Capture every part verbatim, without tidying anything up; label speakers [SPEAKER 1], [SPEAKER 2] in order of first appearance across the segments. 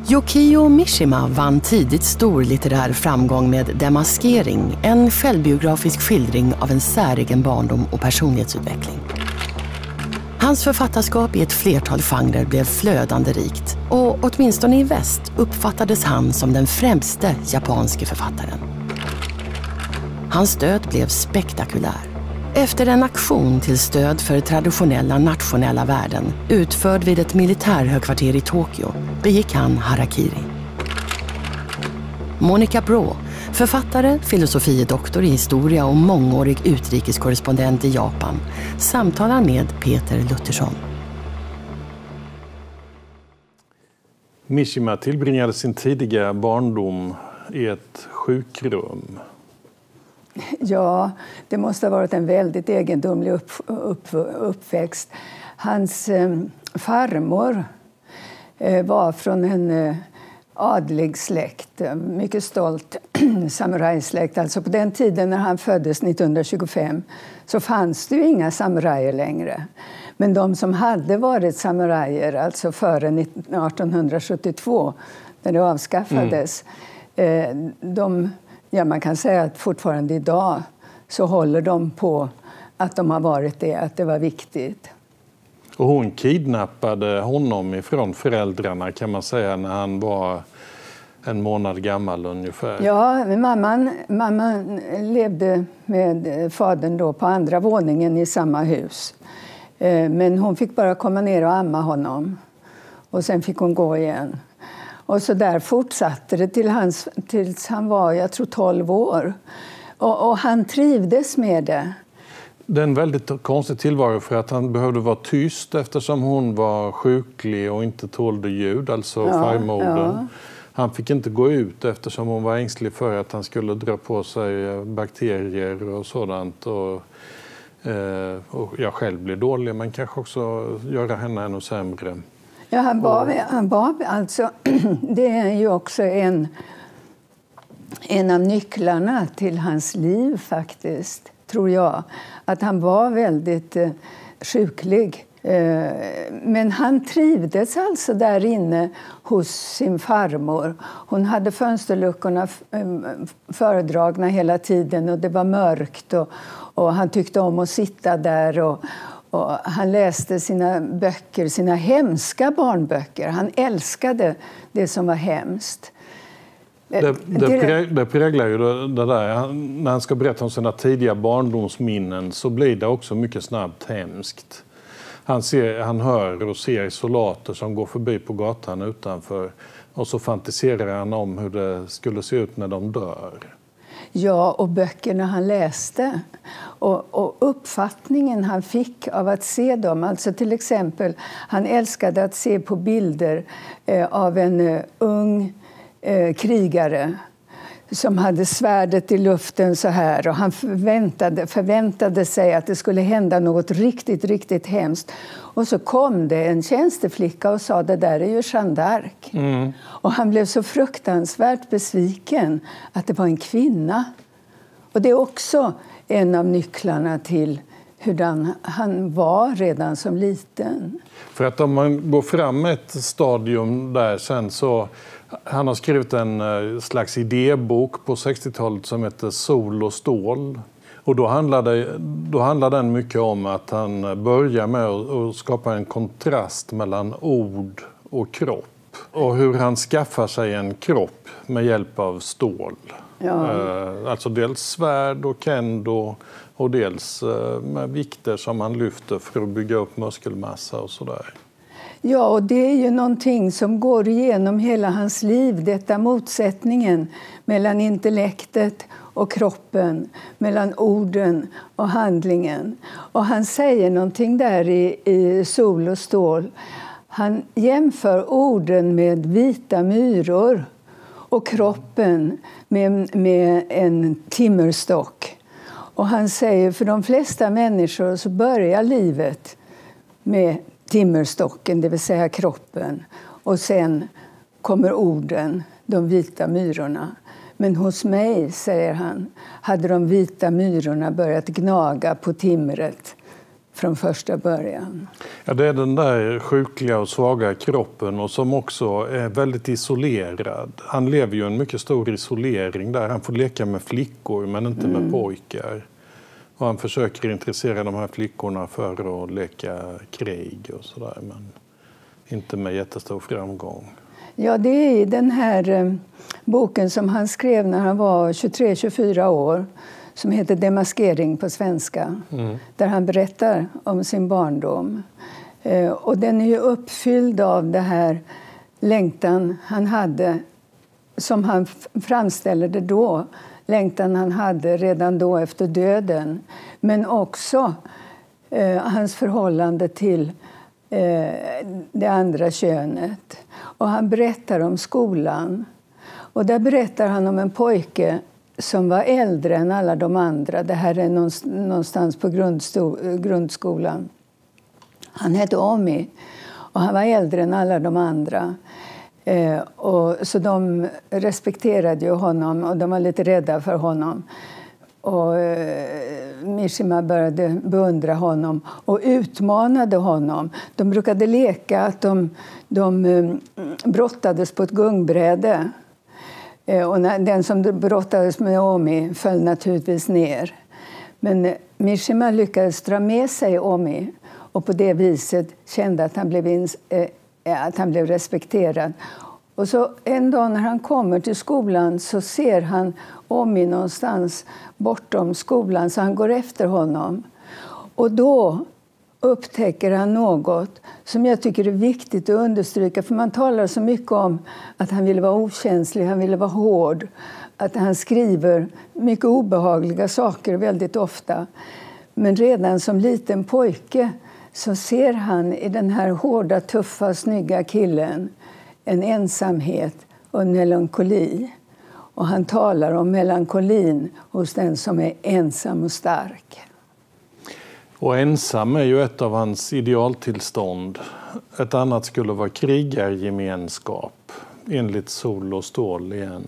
[SPEAKER 1] Yukio Mishima vann tidigt stor litterär framgång med Demaskering, en självbiografisk skildring av en säregen barndom och personlighetsutveckling. Hans författarskap i ett flertal genrer blev flödande rikt och åtminstone i väst uppfattades han som den främste japanske författaren. Hans död blev spektakulär. Efter en aktion till stöd för traditionella nationella värden utförd vid ett militärhögkvarter i Tokyo begick han harakiri. Monica Braw, författare, filosofiedoktor i historia och mångårig utrikeskorrespondent i Japan, samtalar med Peter Luttersson.
[SPEAKER 2] Mishima tillbringade sin tidiga barndom i ett sjukrum.
[SPEAKER 3] Ja, det måste ha varit en väldigt egendomlig upp, upp, uppväxt. Hans eh, farmor eh, var från en eh, adlig släkt, mycket stolt samurajsläkt. Alltså på den tiden när han föddes nittonhundratjugofem så fanns det ju inga samurajer längre. Men de som hade varit samurajer, alltså före artonhundrasjuttiotvå när det avskaffades, mm. eh, de... Ja, man kan säga att fortfarande idag så håller de på att de har varit det, att det var viktigt.
[SPEAKER 2] Och hon kidnappade honom ifrån föräldrarna kan man säga när han var en månad gammal ungefär.
[SPEAKER 3] Ja, mamman, mamman levde med fadern då på andra våningen i samma hus. Men hon fick bara komma ner och amma honom och sen fick hon gå igen. Och så där fortsatte det till hans, tills han var, jag tror, tolv år. Och, och han trivdes med det.
[SPEAKER 2] Det är en väldigt konstig tillvaro för att han behövde vara tyst eftersom hon var sjuklig och inte tålde ljud, alltså ja, farmodern. Ja. Han fick inte gå ut eftersom hon var ängslig för att han skulle dra på sig bakterier och sådant. Och, eh, och jag själv blir dålig, men kanske också göra henne ännu sämre.
[SPEAKER 3] Ja, han var, han var alltså, det är ju också en, en av nycklarna till hans liv faktiskt, tror jag. Att han var väldigt eh, sjuklig. Eh, men han trivdes alltså där inne hos sin farmor. Hon hade fönsterluckorna föredragna hela tiden och det var mörkt. Och, och han tyckte om att sitta där och... Och han läste sina böcker, sina hemska barnböcker. Han älskade det som var hemskt.
[SPEAKER 2] Det, det, prä, det präglar ju det, det där. Han, när han ska berätta om sina tidiga barndomsminnen så blir det också mycket snabbt hemskt. Han, ser, han hör och ser soldater som går förbi på gatan utanför. Och så fantiserar han om hur det skulle se ut när de dör.
[SPEAKER 3] Ja, och böckerna han läste och, och uppfattningen han fick av att se dem. Alltså till exempel, han älskade att se på bilder eh, av en uh, ung eh, krigare som hade svärdet i luften så här. Och han förväntade, förväntade sig att det skulle hända något riktigt, riktigt hemskt. Och så kom det en tjänsteflicka och sa, det där är ju Jeanne d'Arc. Mm. Och han blev så fruktansvärt besviken att det var en kvinna. Och det är också en av nycklarna till hur han var redan som liten.
[SPEAKER 2] För att om man går fram ett stadium där sen så... Han har skrivit en slags idébok på sextiotalet som heter Sol och stål. Och då handlade, då handlade den mycket om att han börjar med att skapa en kontrast mellan ord och kropp. Och hur han skaffar sig en kropp med hjälp av stål. Ja. Alltså dels svärd och kendo och dels med vikter som han lyfter för att bygga upp muskelmassa och sådär.
[SPEAKER 3] Ja, och det är ju någonting som går igenom hela hans liv. Detta motsättningen mellan intellektet och kroppen, mellan orden och handlingen. Och han säger någonting där i, i Sol och stål. Han jämför orden med vita myror och kroppen med, med en timmerstock. Och han säger, för de flesta människor så börjar livet med timmerstocken, det vill säga kroppen. Och sen kommer orden, de vita myrorna. Men hos mig, säger han, hade de vita myrorna börjat gnaga på timret från första början.
[SPEAKER 2] Ja, det är den där sjukliga och svaga kroppen och som också är väldigt isolerad. Han lever ju en mycket stor isolering där. Han får leka med flickor men inte mm. med pojkar. Och han försöker intressera de här flickorna för att leka krig och sådär, men inte med jättestor framgång.
[SPEAKER 3] Ja, det är i den här eh, boken som han skrev när han var tjugotre tjugofyra år, som heter Demaskering på svenska, mm. där han berättar om sin barndom. Eh, och den är ju uppfylld av det här längtan han hade, som han framställer det då, längtan han hade redan då efter döden, men också eh, hans förhållande till eh, det andra könet. Och han berättar om skolan. Och där berättar han om en pojke som var äldre än alla de andra. Det här är någonstans på grundskolan. Han hette Omi och han var äldre än alla de andra. Eh, och, så de respekterade ju honom och de var lite rädda för honom. Och eh, Mishima började beundra honom och utmanade honom. De brukade leka att de, de eh, brottades på ett gungbräde. Eh, och när, den som brottades med Omi föll naturligtvis ner. Men eh, Mishima lyckades dra med sig Omi och på det viset kände att han blev, ins, eh, att han blev respekterad. Och så en dag när han kommer till skolan så ser han Omi någonstans bortom skolan, så han går efter honom. Och då upptäcker han något som jag tycker är viktigt att understryka, för man talar så mycket om att han ville vara okänslig, han ville vara hård, att han skriver mycket obehagliga saker väldigt ofta. Men redan som liten pojke så ser han i den här hårda, tuffa, snygga killen en ensamhet och en melankoli. Och han talar om melankolin hos den som är ensam och stark.
[SPEAKER 2] Och ensam är ju ett av hans idealtillstånd. Ett annat skulle vara krigargemenskap, enligt Sol och stål igen.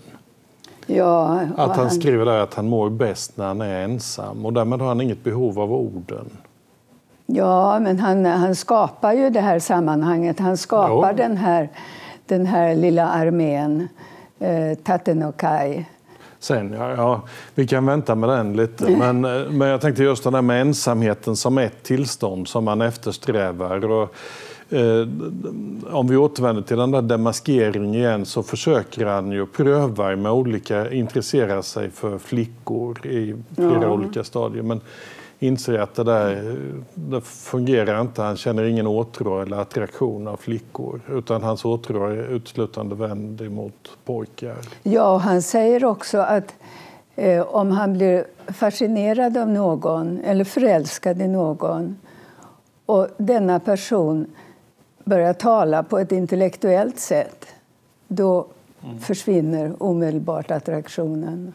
[SPEAKER 3] Ja,
[SPEAKER 2] att han,
[SPEAKER 3] han
[SPEAKER 2] skriver där att han mår bäst när han är ensam och därmed har han inget behov av orden.
[SPEAKER 3] Ja, men han, han skapar ju det här sammanhanget. Han skapar den här, den här lilla armén, eh, Tatenokai.
[SPEAKER 2] Sen, ja, ja, vi kan vänta med den lite. Men, men jag tänkte just den där med ensamheten som ett tillstånd som man eftersträvar. Och, eh, om vi återvänder till den där demaskeringen igen så försöker han ju pröva med olika, intressera sig för flickor i flera ja. olika stadier. Men inser att det där det fungerar inte. Han känner ingen åtrå eller attraktion av flickor. Utan hans åtrå är utslutande vänd emot pojkar.
[SPEAKER 3] Ja, och han säger också att eh, om han blir fascinerad av någon eller förälskad i någon och denna person börjar tala på ett intellektuellt sätt, då mm. försvinner omedelbart attraktionen.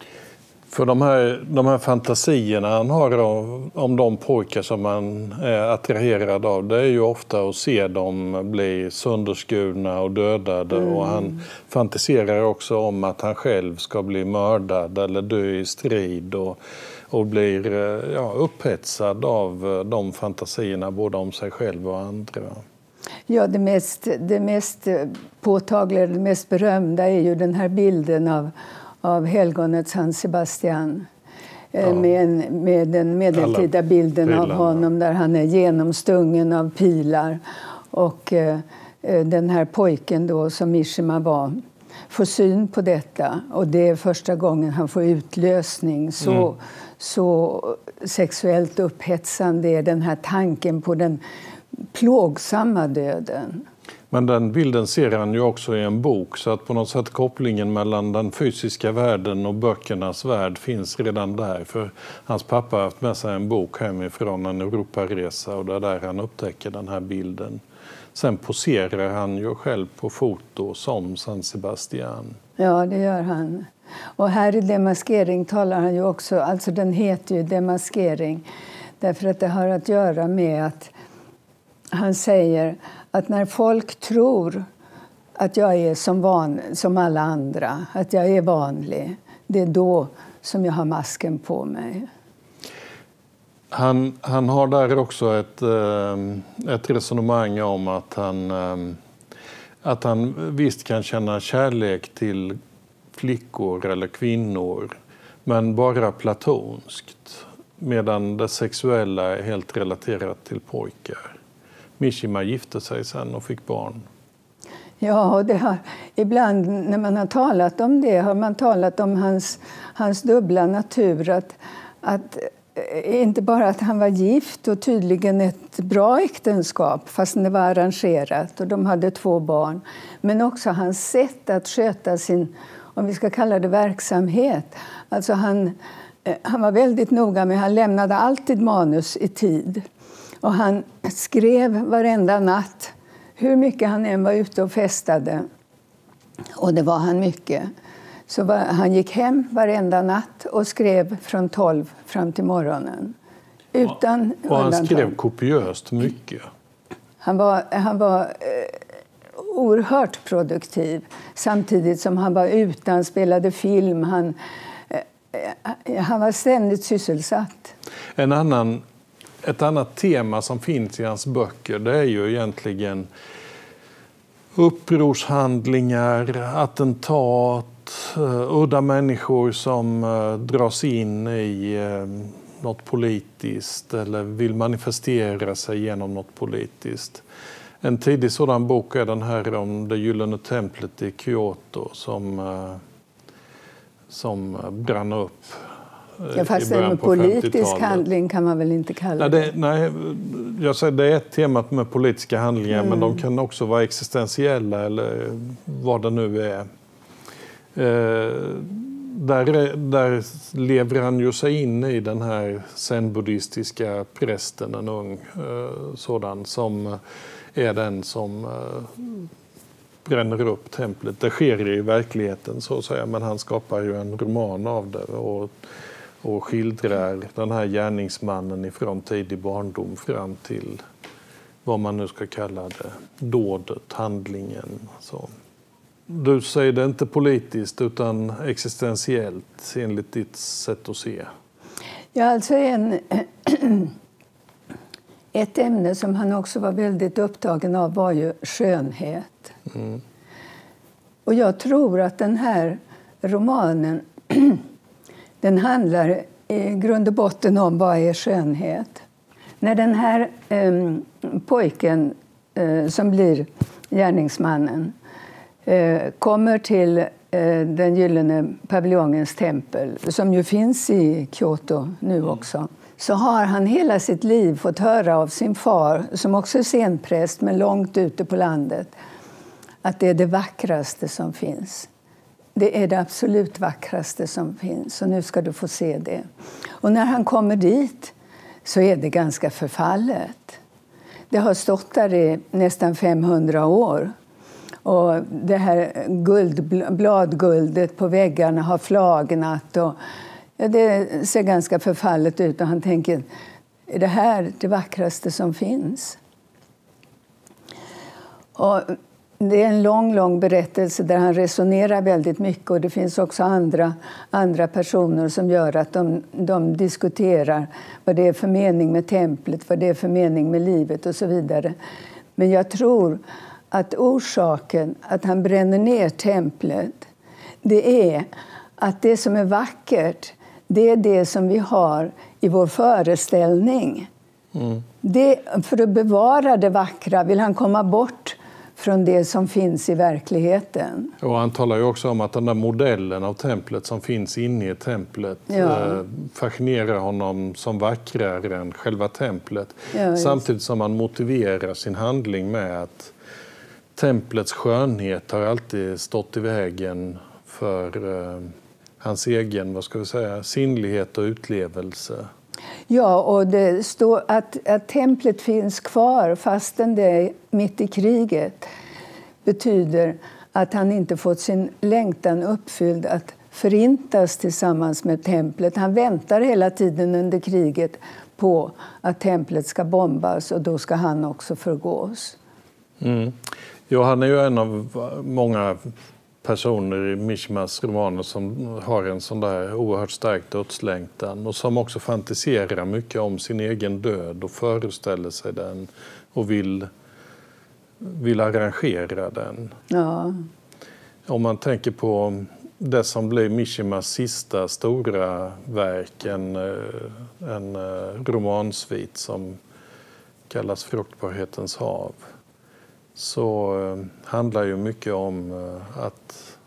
[SPEAKER 2] För de här, de här fantasierna han har om, om de pojkar som han är attraherad av, det är ju ofta att se dem bli sönderskurna och dödade. Mm. Och han fantiserar också om att han själv ska bli mördad eller dö i strid och, och blir ja, upphetsad av de fantasierna både om sig själv och andra.
[SPEAKER 3] Ja, det mest, det mest påtagliga, det mest berömda är ju den här bilden av av helgonet San Sebastian ja. med, en, med den medeltida Alla bilden pilarna. Av honom där han är genomstungen av pilar. Och eh, den här pojken då som Mishima var får syn på detta. Och det är första gången han får utlösning. Så, mm. så sexuellt upphetsande är den här tanken på den plågsamma döden.
[SPEAKER 2] Men den bilden ser han ju också i en bok, så att på något sätt kopplingen mellan den fysiska världen och böckernas värld finns redan där. För hans pappa har haft med sig en bok hemifrån en Europaresa och det är där han upptäcker den här bilden. Sen poserar han ju själv på foto som San Sebastian.
[SPEAKER 3] Ja, det gör han. Och här i Demaskering talar han ju också, alltså den heter ju Demaskering, därför att det har att göra med att han säger att när folk tror att jag är som, van, som alla andra, att jag är vanlig, det är då som jag har masken på mig.
[SPEAKER 2] Han, han har där också ett, ett resonemang om att han, att han visst kan känna kärlek till flickor eller kvinnor, men bara platonskt, medan det sexuella är helt relaterat till pojkar. Mishima gifte sig sen och fick barn.
[SPEAKER 3] Ja, och det har, ibland när man har talat om det har man talat om hans, hans dubbla natur. Att, att, inte bara att han var gift och tydligen ett bra äktenskap, fast det var arrangerat och de hade två barn. Men också hans sätt att sköta sin, om vi ska kalla det verksamhet. Alltså han, han var väldigt noga med, han lämnade alltid manus i tid. Och han skrev varenda natt, hur mycket han än var ute och festade. Och det var han mycket. Så var, han gick hem varenda natt och skrev från tolv fram till morgonen. Utan
[SPEAKER 2] och han undantag. Skrev kopiöst mycket. Han var,
[SPEAKER 3] han var eh, oerhört produktiv. Samtidigt som han var ute, han spelade film. Han, eh, han var ständigt sysselsatt.
[SPEAKER 2] En annan... Ett annat tema som finns i hans böcker, det är ju egentligen upprorshandlingar, attentat, uh, udda människor som uh, dras in i uh, något politiskt eller vill manifestera sig genom något politiskt. En tidig sådan bok är den här om det gyllene templet i Kyoto som, uh, som brann upp.
[SPEAKER 3] Ja, fast en politisk handling kan man väl inte kalla det?
[SPEAKER 2] Nej, det, nej jag säger det är ett tema med politiska handlingar, mm. men de kan också vara existentiella eller vad det nu är. Eh, där, där lever han ju sig in i den här zen-buddhistiska prästen, en ung eh, sådan som är den som eh, bränner upp templet. Det sker i verkligheten så att säga, men han skapar ju en roman av det och och skildrar den här gärningsmannen ifrån tidig barndom fram till vad man nu ska kalla det, dådet, handlingen. Så. Du säger det inte politiskt utan existentiellt enligt ditt sätt att se.
[SPEAKER 3] Ja, alltså en, ett ämne som han också var väldigt upptagen av var ju skönhet. Mm. Och jag tror att den här romanen den handlar i grund och botten om vad är skönhet. När den här eh, pojken eh, som blir gärningsmannen eh, kommer till eh, den gyllene paviljongens tempel, som ju finns i Kyoto nu också, så har han hela sitt liv fått höra av sin far, som också är scenpräst men långt ute på landet, att det är det vackraste som finns. Det är det absolut vackraste som finns, och nu ska du få se det. Och när han kommer dit så är det ganska förfallet. Det har stått där i nästan femhundra år. Och det här guld, bladguldet på väggarna har flagnat. Och ja, det ser ganska förfallet ut, och han tänker, är det här det vackraste som finns? Och det är en lång, lång berättelse där han resonerar väldigt mycket, och det finns också andra, andra personer som gör att de, de diskuterar vad det är för mening med templet, vad det är för mening med livet och så vidare. Men jag tror att orsaken att han bränner ner templet, det är att det som är vackert, det är det som vi har i vår föreställning. Mm. Det, för att bevara det vackra vill han komma bort från det som finns i verkligheten.
[SPEAKER 2] Och han talar ju också om att den där modellen av templet som finns inne i templet ja. eh, fascinerar honom som vackrare än själva templet. Ja, samtidigt som han motiverar sin handling med att templets skönhet har alltid stått i vägen för eh, hans egen, vad ska vi säga, sinnlighet och utlevelse.
[SPEAKER 3] Ja, och det står att, att templet finns kvar fastän det är mitt i kriget betyder att han inte fått sin längtan uppfylld att förintas tillsammans med templet. Han väntar hela tiden under kriget på att templet ska bombas, och då ska han också förgås.
[SPEAKER 2] Mm. Ja, han är ju en av många personer i Mishimas romaner som har en sån där oerhört stark dödslängtan och som också fantiserar mycket om sin egen död och föreställer sig den och vill, vill arrangera den.
[SPEAKER 3] Ja.
[SPEAKER 2] Om man tänker på det som blev Mishimas sista stora verk, en, en romansvit som kallas Fruktbarhetens hav, så handlar ju mycket om att,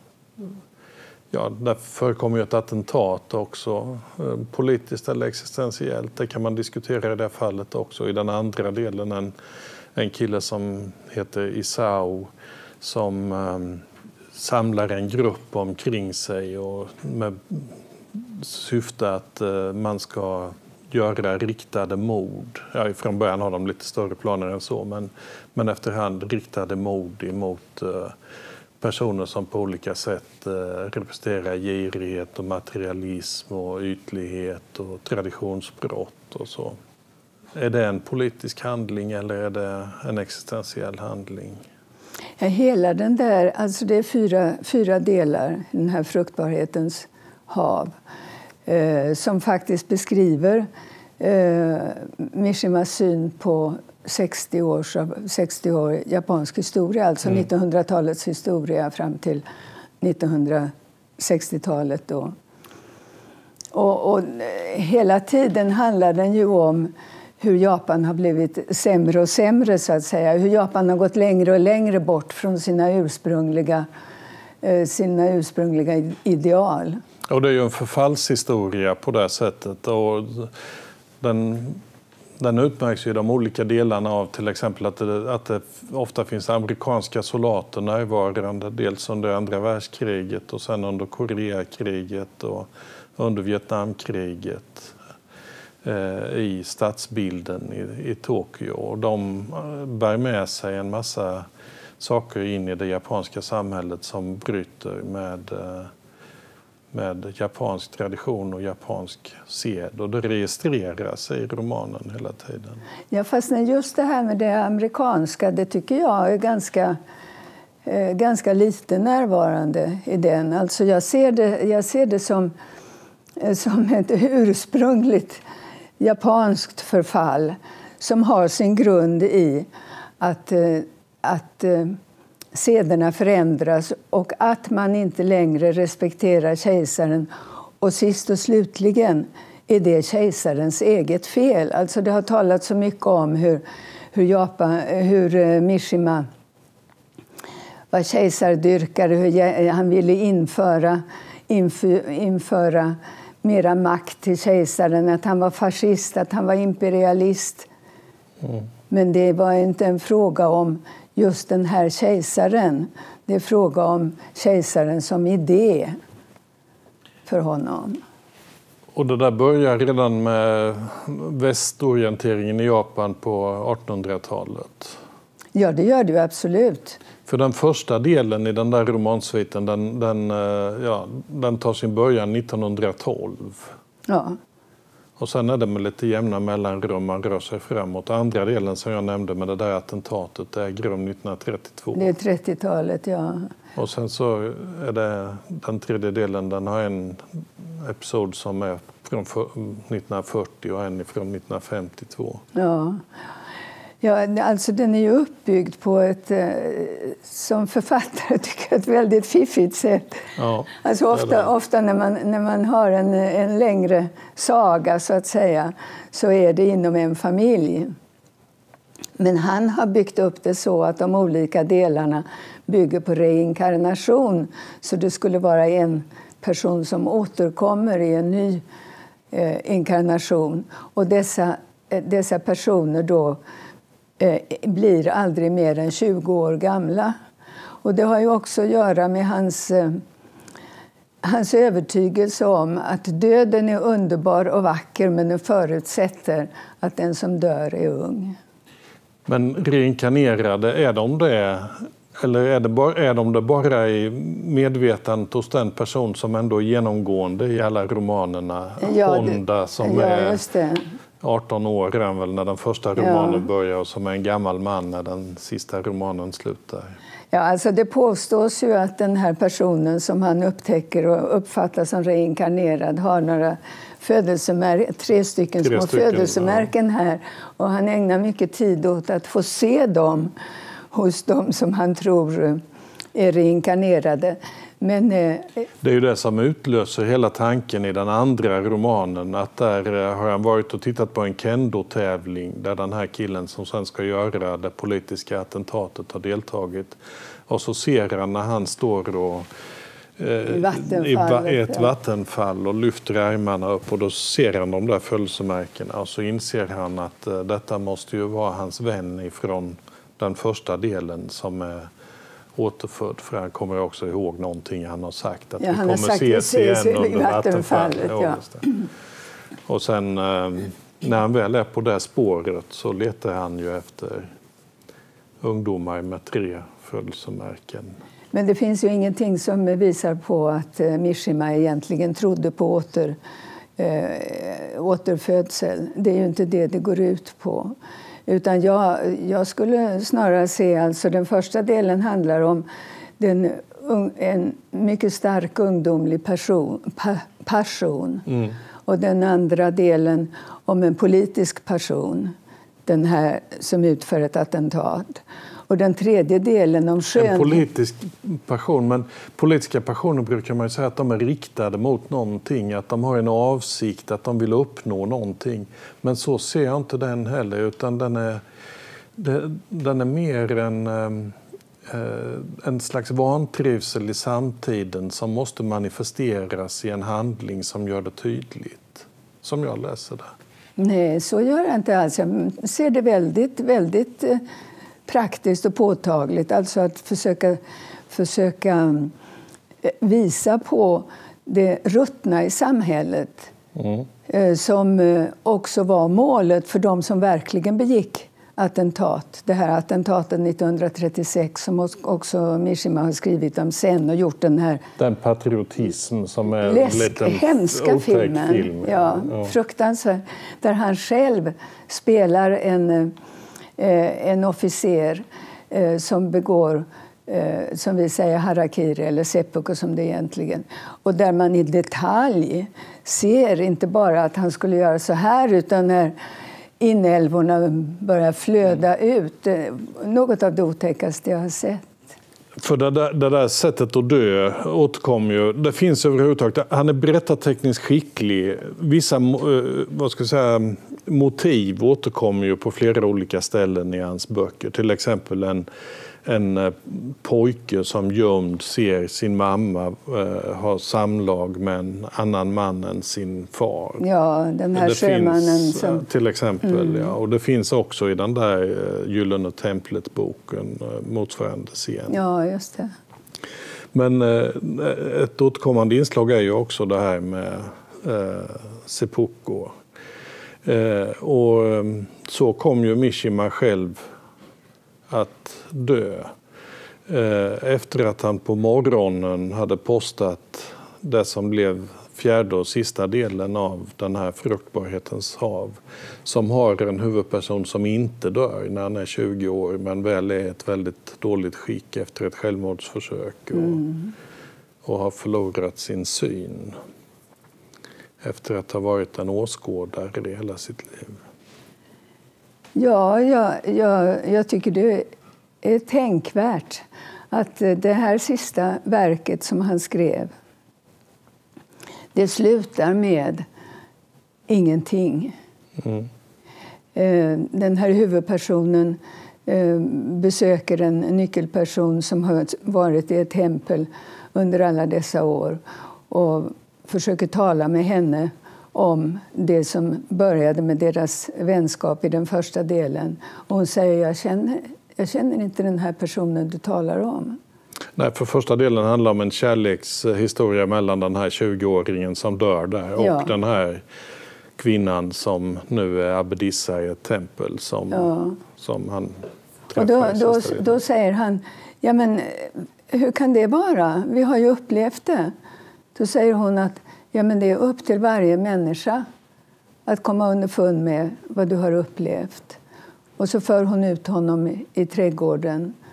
[SPEAKER 2] ja, där förekommer ju ett attentat också, politiskt eller existentiellt. Det kan man diskutera i det fallet också. I den andra delen en, en kille som heter Isao som um, samlar en grupp omkring sig och med syfte att uh, man ska göra riktade mord. Ja, från början har de lite större planer än så, men, men efterhand riktade mord emot uh, personer som på olika sätt uh, representerar girighet och materialism och ytlighet och traditionsbrott och så. Är det en politisk handling eller är det en existentiell handling?
[SPEAKER 3] Ja, hela den där, alltså det är fyra, fyra delar i den här Fruktbarhetens hav eh, som faktiskt beskriver eh, Mishimas syn på sextio, års, sextio år japansk historia, alltså mm. nittonhundratalets historia fram till nittonhundrasextiotalet då. Och, och hela tiden handlar den ju om hur Japan har blivit sämre och sämre, så att säga. Hur Japan har gått längre och längre bort från sina ursprungliga, sina ursprungliga ideal.
[SPEAKER 2] Och det är ju en förfallshistoria på det sättet. Och den, den utmärks ju i de olika delarna av till exempel att det, att det ofta finns amerikanska soldater närvarande. Dels under andra världskriget och sen under Koreakriget och under Vietnamkriget i stadsbilden i, i Tokyo. Och de bär med sig en massa saker in i det japanska samhället som bryter med, med japansk tradition och japansk sed. Och det registreras i romanen hela tiden.
[SPEAKER 3] Ja, fast just det här med det amerikanska, det tycker jag är ganska, eh, ganska lite närvarande i den. Alltså jag ser det, jag ser det som, som ett ursprungligt japanskt förfall som har sin grund i att, att sederna förändras och att man inte längre respekterar kejsaren. Och sist och slutligen är det kejsarens eget fel. Alltså det har talats så mycket om hur, hur, Japan, hur Mishima var kejsardyrkare, hur han ville införa, infö, införa mera makt till kejsaren, att han var fascist, att han var imperialist. Mm. Men det var inte en fråga om just den här kejsaren. Det är fråga om kejsaren som idé för honom.
[SPEAKER 2] Och det där börjar redan med västorienteringen i Japan på artonhundratalet.
[SPEAKER 3] Ja, det gör det ju absolut.
[SPEAKER 2] För den första delen i den där romansviten, den, den, ja, den tar sin början nittonhundratolv.
[SPEAKER 3] Ja.
[SPEAKER 2] Och sen är det med lite jämna mellanrum man rör sig framåt. Andra delen som jag nämnde med det där attentatet, det äger rum nittonhundratrettiotvå.
[SPEAKER 3] Det är trettiotalet, ja.
[SPEAKER 2] Och sen så är det den tredje delen, den har en episod som är från nittonhundrafyrtio och en från nittonhundrafemtiotvå.
[SPEAKER 3] Ja. Ja, alltså den är ju uppbyggd på ett, som författare tycker jag, ett väldigt fiffigt sätt. Ja, alltså ofta, ofta när, man, när man har en, en längre saga så att säga, så är det inom en familj. Men han har byggt upp det så att de olika delarna bygger på reinkarnation. Så det skulle vara en person som återkommer i en ny eh, inkarnation. Och dessa, dessa personer då blir aldrig mer än tjugo år gamla. Och det har ju också att göra med hans, hans övertygelse om att döden är underbar och vacker, men den förutsätter att den som dör är ung.
[SPEAKER 2] Men reinkarnerade, är de det? Eller är, det bara, är de det bara i medvetandet hos den person som ändå är genomgående i alla romanerna? Ja, Honda som
[SPEAKER 3] ja,
[SPEAKER 2] är
[SPEAKER 3] just det.
[SPEAKER 2] arton år är väl när den första romanen ja. börjar och som är en gammal man när den sista romanen slutar.
[SPEAKER 3] Ja, alltså det påstås ju att den här personen som han upptäcker och uppfattar som reinkarnerad har några födelsemärken, tre stycken
[SPEAKER 2] tre
[SPEAKER 3] små
[SPEAKER 2] stycken,
[SPEAKER 3] födelsemärken
[SPEAKER 2] ja.
[SPEAKER 3] här. Och han ägnar mycket tid åt att få se dem hos dem som han tror är reinkarnerade. Men, eh,
[SPEAKER 2] det är ju det som utlöser hela tanken i den andra romanen. Att där har han varit och tittat på en kendo-tävling där den här killen som sen ska göra det politiska attentatet har deltagit. Och så ser han när han står och, eh, i, va- i ett ja. vattenfall och lyfter armarna upp. Och då ser han de där födelsemärkena och så inser han att eh, detta måste ju vara hans vän ifrån den första delen som är återfödd, för han kommer också ihåg någonting han har sagt. Att
[SPEAKER 3] ja,
[SPEAKER 2] vi
[SPEAKER 3] han
[SPEAKER 2] kommer ses igen under vattenfallet. Ja. Och sen när han väl är på det spåret så letar han ju efter ungdomar med tre födelsemärken.
[SPEAKER 3] Men det finns ju ingenting som visar på att Mishima egentligen trodde på åter, äh, återfödsel. Det är ju inte det det går ut på. Utan jag, jag skulle snarare se, alltså den första delen handlar om den, en mycket stark ungdomlig person, pa, passion. Mm. Och den andra delen om en politisk person, den här som utför ett attentat. Och den tredje delen om skön...
[SPEAKER 2] En politisk passion, men politiska passioner brukar man ju säga att de är riktade mot någonting, att de har en avsikt, att de vill uppnå någonting. Men så ser jag inte den heller, utan den är, den är mer en, en slags vantrivsel i samtiden som måste manifesteras i en handling som gör det tydligt, som jag läser det.
[SPEAKER 3] Nej, så gör jag inte alls. Jag ser det väldigt, väldigt... praktiskt och påtagligt, alltså att försöka, försöka visa på det ruttna i samhället mm. som också var målet för de som verkligen begick attentat. Det här attentatet nittonhundratrettiosex som också Mishima har skrivit om sen och gjort den här...
[SPEAKER 2] Den patriotism som är
[SPEAKER 3] läsk,
[SPEAKER 2] en
[SPEAKER 3] hemska filmen.
[SPEAKER 2] Film.
[SPEAKER 3] Ja, ja. Fruktansvärt. Där han själv spelar en... en officer eh, som begår, eh, som vi säger, harakiri eller seppuku som det egentligen. Och där man i detalj ser inte bara att han skulle göra så här, utan när inälvorna börjar flöda mm. ut. Eh, något av det otäckaste jag har sett.
[SPEAKER 2] För det där, det där sättet att dö återkommer ju. Det finns överhuvudtaget. Han är berättartekniskt skicklig. Vissa vad ska jag säga, motiv återkommer ju på flera olika ställen i hans böcker. Till exempel en, en pojke som gömd ser sin mamma eh, ha samlag med en annan man än sin far.
[SPEAKER 3] Ja, den här
[SPEAKER 2] det
[SPEAKER 3] sjömannen
[SPEAKER 2] finns,
[SPEAKER 3] som...
[SPEAKER 2] till exempel,
[SPEAKER 3] mm.
[SPEAKER 2] ja. Och det finns också i den där Gyllene templet-boken motsvarande scen.
[SPEAKER 3] Ja, just det.
[SPEAKER 2] Men eh, ett återkommande inslag är ju också det här med eh, seppuku. Eh, och så kom ju Mishima själv att dö. Eh, efter att han på morgonen hade postat det som blev fjärde och sista delen av den här fruktbarhetens hav, som har en huvudperson som inte dör när han är tjugo år, men väl är ett väldigt dåligt skick efter ett självmordsförsök och, mm. och har förlorat sin syn efter att ha varit en åskådare i hela sitt liv.
[SPEAKER 3] Ja, jag, jag, jag tycker det är tänkvärt att det här sista verket som han skrev, det slutar med ingenting. Mm. Den här huvudpersonen besöker en nyckelperson som har varit i ett tempel under alla dessa år och försöker tala med henne om det som började med deras vänskap i den första delen. Och hon säger, jag känner, jag känner inte den här personen du talar om. Nej,
[SPEAKER 2] för första delen handlar om en kärlekshistoria mellan den här tjugo-åringen som dör där och ja. den här kvinnan som nu är abbedissa i ett tempel som, ja. som han träffar.
[SPEAKER 3] Och då, då, då säger han, ja men hur kan det vara? Vi har ju upplevt det. Då säger hon att ja, men det är upp till varje människa att komma underfund med vad du har upplevt. Och så för hon ut honom i, i trädgården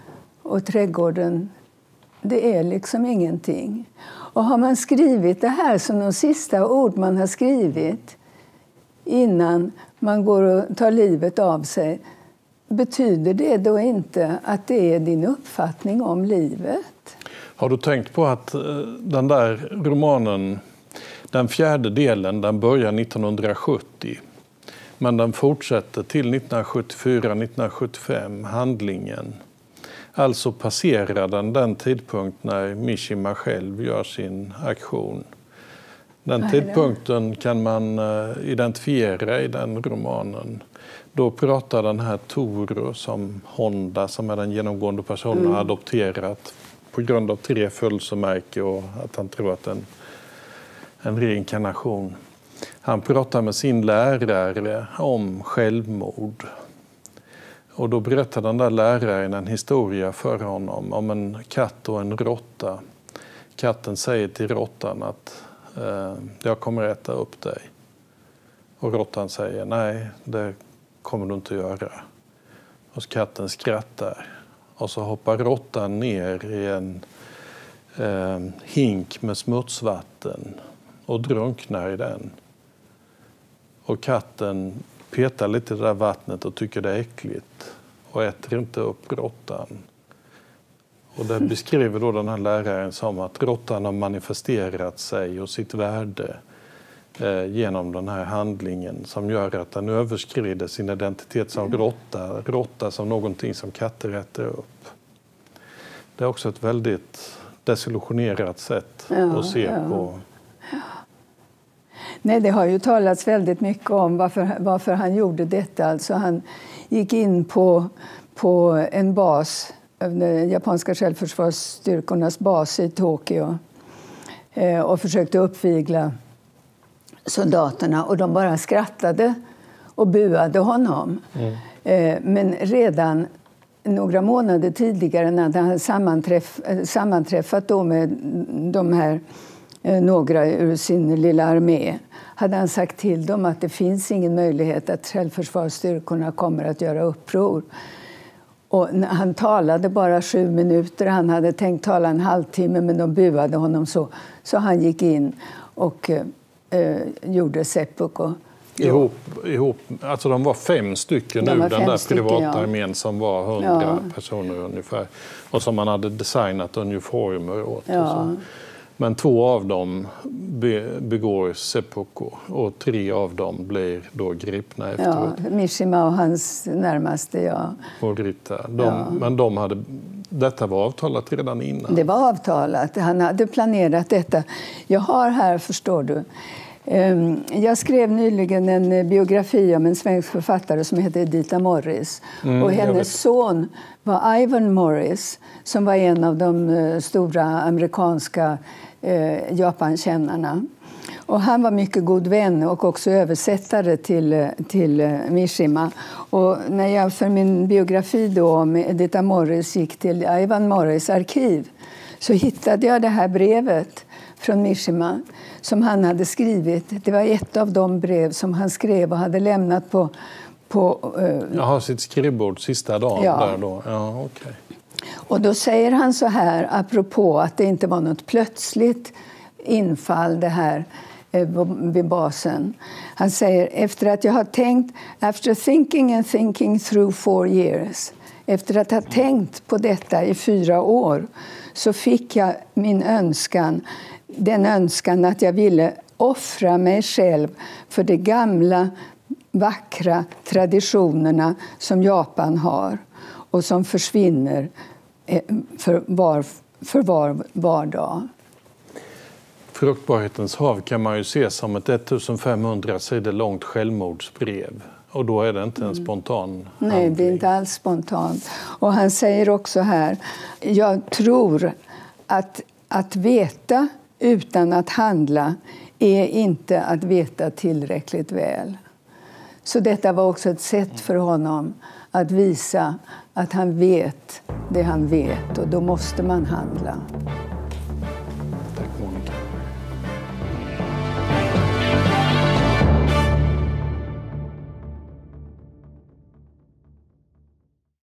[SPEAKER 3] och trädgården, det är liksom ingenting. Och har man skrivit det här som de sista ord man har skrivit innan man går och tar livet av sig, betyder det då inte att det är din uppfattning om livet?
[SPEAKER 2] Har du tänkt på att den där romanen, den fjärde delen, den börjar nittonhundrasjuttio. Men den fortsätter till nittonhundrasjuttiofyra nittonhundrasjuttiofem, handlingen. Alltså passerar den den tidpunkt när Mishima själv gör sin aktion. Den tidpunkten kan man identifiera i den romanen. Då pratar den här Toru som Honda, som är den genomgående personen, mm. har adopterat på grund av tre födelsemärken och att han tror att en, en reinkarnation. Han pratar med sin lärare om självmord. Och då berättar den där läraren en historia för honom om en katt och en råtta. Katten säger till råttan att eh, jag kommer äta upp dig. Och råttan säger nej, det kommer du inte göra. Och så katten skrattar. Och så hoppar råttan ner i en eh, hink med smutsvatten och drunknar i den. Och katten petar lite i det där vattnet och tycker det är äckligt och äter inte upp råttan. Och det beskriver då den här läraren som att råttan har manifesterat sig och sitt värde eh, genom den här handlingen som gör att den överskrider sin identitet som råtta, råtta som någonting som katter äter upp. Det är också ett väldigt desillusionerat sätt ja, att se ja. på.
[SPEAKER 3] Nej, det har ju talats väldigt mycket om varför, varför han gjorde detta. Alltså han gick in på, på en bas, de japanska självförsvarsstyrkornas bas i Tokyo eh, och försökte uppvigla soldaterna. Och de bara skrattade och buade honom. Mm. Eh, men redan några månader tidigare när han sammanträff, sammanträffat då med de här några ur sin lilla armé, hade han sagt till dem att det finns ingen möjlighet att självförsvarsstyrkorna kommer att göra uppror. Och han talade bara sju minuter, han hade tänkt tala en halvtimme, men de buade honom så. Så han gick in och eh, gjorde seppuku.
[SPEAKER 2] Ihop, ihop, alltså de var fem stycken
[SPEAKER 3] de
[SPEAKER 2] nu, den där
[SPEAKER 3] stycken,
[SPEAKER 2] privatarmén ja. som var hundra
[SPEAKER 3] ja.
[SPEAKER 2] personer ungefär. Och som man hade designat uniformer åt.
[SPEAKER 3] Ja.
[SPEAKER 2] Och så. Men två av dem be, begår seppuku och tre av dem blir då gripna efteråt.
[SPEAKER 3] Ja, Mishima och hans närmaste, ja.
[SPEAKER 2] Och Rita. De,
[SPEAKER 3] ja.
[SPEAKER 2] Men de hade, detta var avtalat redan innan.
[SPEAKER 3] Det var avtalat. Han hade planerat detta. Jag har här, förstår du, jag skrev nyligen en biografi om en svensk författare som heter Editha Morris. Mm, och hennes son var Ivan Morris, som var en av de stora amerikanska eh, Japankännarna. Och han var mycket god vän och också översättare till, till Mishima. Och när jag för min biografi då om Editha Morris gick till Ivan Morris arkiv, så hittade jag det här brevet från Mishima som han hade skrivit. Det var ett av de brev som han skrev och hade lämnat på... på uh,
[SPEAKER 2] jag har sitt skrivbord sista dagen
[SPEAKER 3] ja.
[SPEAKER 2] där då. Ja, okay.
[SPEAKER 3] Och då säger han så här, apropå att det inte var något plötsligt infall det här eh, vid basen. Han säger, efter att jag har tänkt, after thinking and thinking through four years, efter att ha tänkt på detta i fyra år, så fick jag min önskan, den önskan att jag ville offra mig själv för de gamla, vackra traditionerna som Japan har och som försvinner för var, för var, var dag.
[SPEAKER 2] Fruktbarhetens hav kan man ju se som ett ettusentfemhundra sidor långt självmordsbrev. Och då är det inte en spontan handling.
[SPEAKER 3] Nej, det är inte alls spontant. Och han säger också här, jag tror att, att veta utan att handla är inte att veta tillräckligt väl. Så detta var också ett sätt för honom att visa att han vet det han vet, och då måste man handla.